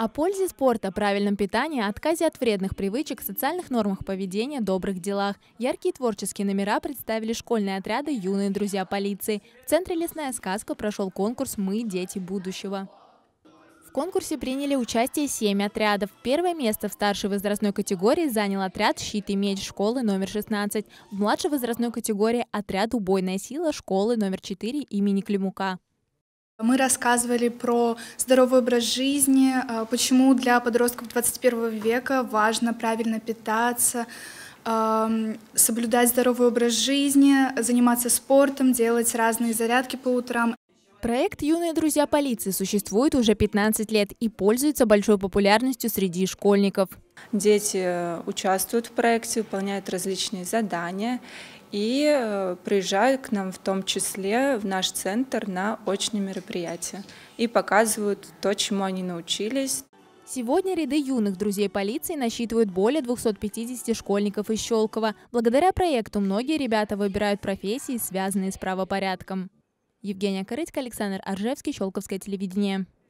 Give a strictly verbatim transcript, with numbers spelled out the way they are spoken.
О пользе спорта, правильном питании, отказе от вредных привычек, социальных нормах поведения, добрых делах. Яркие творческие номера представили школьные отряды «Юные друзья полиции». В центре «Лесная сказка» прошел конкурс «Мы – дети будущего». В конкурсе приняли участие семь отрядов. Первое место в старшей возрастной категории занял отряд «Щит и меч» школы номер шестнадцать. В младшей возрастной категории отряд «Убойная сила» школы номер четыре имени Климука. Мы рассказывали про здоровый образ жизни, почему для подростков двадцать первого века важно правильно питаться, соблюдать здоровый образ жизни, заниматься спортом, делать разные зарядки по утрам. Проект «Юные друзья полиции» существует уже пятнадцать лет и пользуется большой популярностью среди школьников. Дети участвуют в проекте, выполняют различные задания и приезжают к нам в том числе в наш центр на очные мероприятия и показывают то, чему они научились. Сегодня ряды юных друзей полиции насчитывают более двухсот пятидесяти школьников из Щелково. Благодаря проекту многие ребята выбирают профессии, связанные с правопорядком. Евгения Корытько, Александр Аржевский, Щелковское телевидение.